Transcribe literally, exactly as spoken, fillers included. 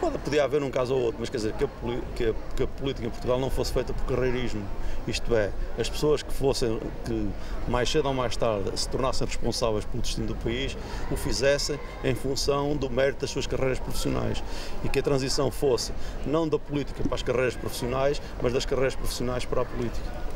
Pode, podia haver um caso ou outro, mas quer dizer, que a, que, a, que a política em Portugal não fosse feita por carreirismo. Isto é, as pessoas que fossem, que mais cedo ou mais tarde se tornassem responsáveis pelo destino do país, o fizessem em função do mérito das suas carreiras profissionais. E que a transição fosse não da política para as carreiras profissionais, mas das carreiras profissionais para a política.